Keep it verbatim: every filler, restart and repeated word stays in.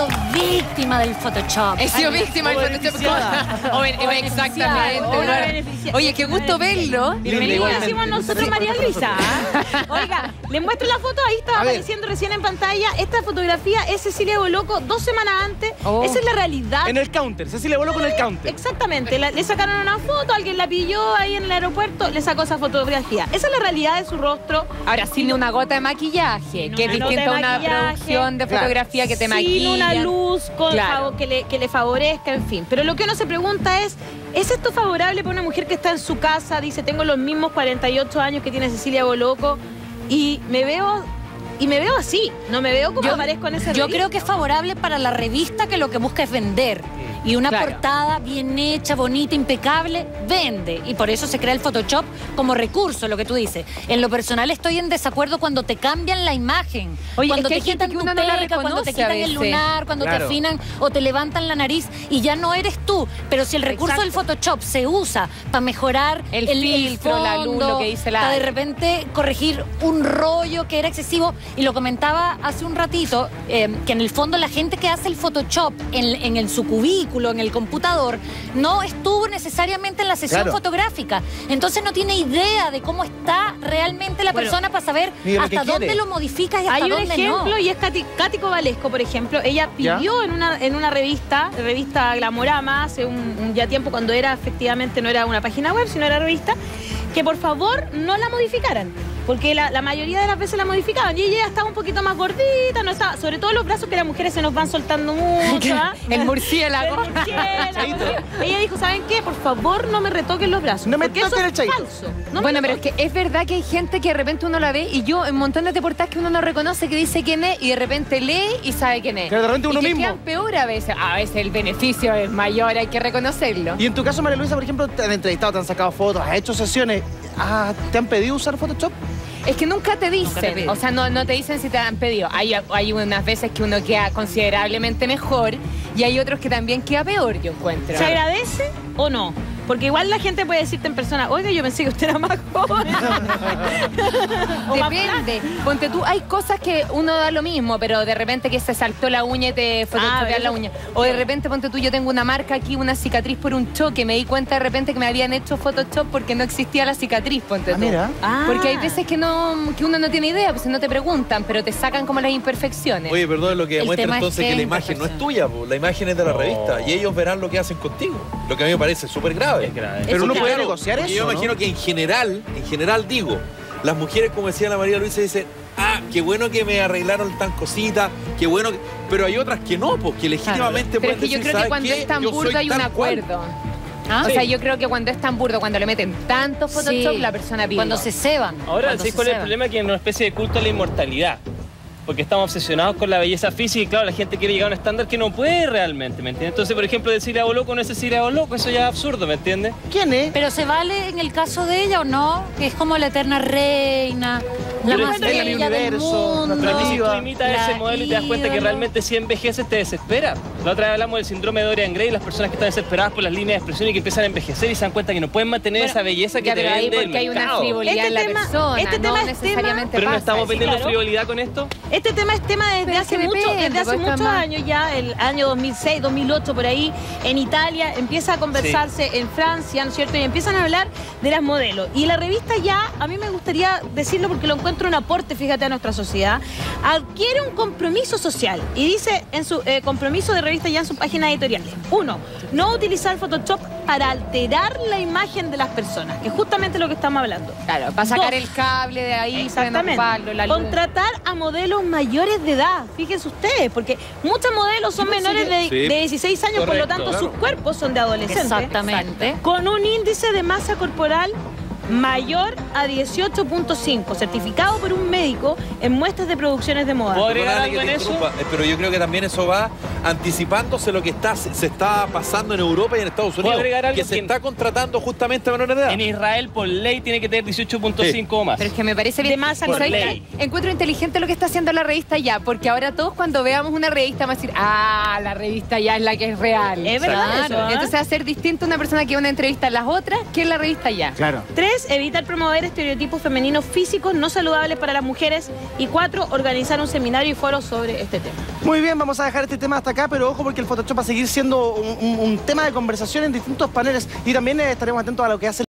sido víctima del Photoshop. He sido Ay, víctima del Photoshop. O, o, exactamente. O Oye, qué gusto verlo. Bienvenido decimos nosotros, María Luisa. Oiga, les muestro la foto, ahí estaba apareciendo recién en pantalla. Esta fotografía es Cecilia Boloco dos semanas antes. Oh. Esa es la realidad. En el counter, Cecilia Boloco en el counter. Exactamente, la, le sacaron una foto, alguien la pilló ahí en el aeropuerto, le sacó esa fotografía. Esa es la realidad de su rostro. Ahora, sin una gota de maquillaje, Sin que es una distinto a nota de una maquillaje. producción de Claro. fotografía que te Sin maquilla. una luz con Claro. fav- que, le, que le favorezca, en fin. Pero lo que uno se pregunta es, ¿es esto favorable para una mujer que está en su casa? Dice, tengo los mismos cuarenta y ocho años que tiene Cecilia Boloco y me veo... Y me veo así, no me veo como Yo- aparezco en ese Yo revista. creo que es favorable para la revista que lo que busca es vender. Y una Claro. portada bien hecha, bonita, impecable, vende. Y por eso se crea el Photoshop como recurso, lo que tú dices. En lo personal estoy en desacuerdo cuando te cambian la imagen. Oye, cuando es que te hay gente quitan que tu uno no la peca, cuando te reconoce a quitan el veces. lunar, cuando Claro. te afinan o te levantan la nariz y ya no eres tú. Pero si el recurso Exacto. del Photoshop se usa para mejorar El filtro, la luz, lo que dice la- para de repente corregir un rollo que era excesivo, y lo comentaba hace un ratito, eh, que en el fondo la gente que hace el Photoshop en, en, el, su cubículo, en el computador, no estuvo necesariamente en la sesión Claro. fotográfica. Entonces no tiene idea de cómo está realmente la Bueno, persona para saber ni de lo que hasta dónde quiere. lo modificas y hasta Hay un dónde ejemplo no. y es Katy, Katy Cobalesco, por ejemplo. Ella ¿Ya? pidió en una, en una revista, revista Glamorama, hace un, un ya tiempo cuando era efectivamente, no era una página web, sino era revista, que por favor no la modificaran. Porque la, la mayoría de las veces la modificaban y ella ya estaba un poquito más gordita, no estaba, sobre todo los brazos que las mujeres se nos van soltando mucho. ¿ah? El murciélago. El murciélago. Ella dijo, ¿saben qué? Por favor no me retoquen los brazos. No me porque eso toquen el es chaito. falso. No me Bueno, lo pero es que es verdad que hay gente que de repente uno la ve y yo en montones de portadas que uno no reconoce, que dice quién es y de repente lee y sabe quién es. Que de repente uno y que mismo. quedan peor a veces. A veces el beneficio es mayor, hay que reconocerlo. Y en tu caso, María Luisa, por ejemplo, te han entrevistado, te han sacado fotos, has hecho sesiones. Ah, ¿te han pedido usar Photoshop? Es que nunca te dicen, te piden. o sea, no, no te dicen si te han pedido. Hay, hay unas veces que uno queda considerablemente mejor y hay otros que también queda peor, yo encuentro. ¿Se agradece o no? Porque igual la gente puede decirte en persona, oiga, yo pensé que usted era más joven. O más Depende. Ponte tú, hay cosas que uno da lo mismo, pero de repente que se saltó la uña y te photoshopear pero la eso- uña. O de repente, ponte tú, yo tengo una marca aquí, una cicatriz por un choque. Me di cuenta de repente que me habían hecho Photoshop porque no existía la cicatriz, ponte Ah, tú. mira. Ah. Porque hay veces que no que uno no tiene idea, pues no te preguntan, pero te sacan como las imperfecciones. Oye, perdón, lo que El demuestra tema es entonces que que la es imagen no es imperfección. tuya, po, la imagen es de la revista y ellos verán lo que hacen contigo. Lo que a mí me parece súper grave. Es grave. Pero uno Porque, puede claro, negociar porque eso, Yo ¿no? imagino que en general, en general digo, las mujeres, como decía la María Luisa, dicen, ah, qué bueno que me arreglaron tan cositas, qué bueno que... Pero hay otras que no, pues que legítimamente Pero es pueden que yo decir, creo que ¿sabes cuando qué? es tan Yo soy burdo hay un tal cual". acuerdo. ¿Ah? O sea, yo creo que cuando es tan burdo, cuando le meten tanto Photoshop, Sí. la persona pide. Cuando se ceban. Ahora, cuando ¿sí se cuál es el ceban. problema? Que es una especie de culto a la inmortalidad. Porque estamos obsesionados con la belleza física y claro, la gente quiere llegar a un estándar que no puede realmente, ¿me entiendes? Entonces, por ejemplo, Cecilia Boloco no es Cecilia Boloco, eso ya es absurdo, ¿me entiendes? ¿Quién es? Pero ¿se vale en el caso de ella o no? Que es como la eterna reina, la Pero más es que en el bella del universo, mundo. Pero que si tú Viva. imitas La ese modelo y te das cuenta que ídolo. realmente si envejeces te desespera. La otra vez hablamos del síndrome de Dorian Gray, las personas que están desesperadas por las líneas de expresión y que empiezan a envejecer y se dan cuenta que no pueden mantener Bueno, esa belleza que Ya, te pero ahí vende el porque hay una mercado. frivolidad Este en la tema- persona, este no tema es necesariamente Pero no pasa estamos eso. vendiendo claro. frivolidad con esto. Este tema es tema desde Pero hace es que mucho, depende, desde hace pues, muchos mamá. años ya, el año dos mil seis, dos mil ocho, por ahí, en Italia, empieza a conversarse en Francia, ¿no es cierto? Y empiezan a hablar de las modelos. Y la revista ya, a mí me gustaría decirlo porque lo encuentro un aporte, fíjate, a nuestra sociedad, adquiere un compromiso social. Y dice en su eh, compromiso de revista ya en su página editorial. Uno, no utilizar Photoshop para alterar la imagen de las personas, que es justamente lo que estamos hablando. Claro, para sacar Dos. el cable de ahí, para no Exactamente. ocuparlo, la luz. Contratar a modelos mayores de edad, fíjense ustedes, porque muchos modelos son menores de, Sí. de dieciséis años, por lo Correcto, tanto claro. sus cuerpos son de adolescentes. Exactamente. Con un índice de masa corporal mayor a dieciocho punto cinco, certificado por un médico en muestras de producciones de moda. ¿Puedo agregar Perdóname algo que en te eso? interrumpa, eh, pero yo creo que también eso va anticipándose lo que está, se, se está pasando en Europa y en Estados ¿Puedo Unidos. agregar algo Que se que- está contratando justamente a menores de edad. En Israel, por ley, tiene que tener dieciocho punto cinco o más. Pero es que me parece bien. De masa ¿Sabes corporal. qué? Encuentro inteligente lo que está haciendo la revista Ya, porque ahora todos cuando veamos una revista vamos a decir, ah, la revista Ya es la que es real. Es verdad Claro. eso, ¿eh? Entonces va a ser distinto una persona que va a una entrevista a las otras que en la revista Ya. Claro. Tres, evitar promover estereotipos femeninos físicos no saludables para las mujeres. Y cuatro, organizar un seminario y foro sobre este tema. Muy bien, vamos a dejar este tema hasta acá, pero ojo porque el Photoshop va a seguir siendo un, un- un tema de conversación en distintos paneles y también eh, estaremos atentos a lo que hace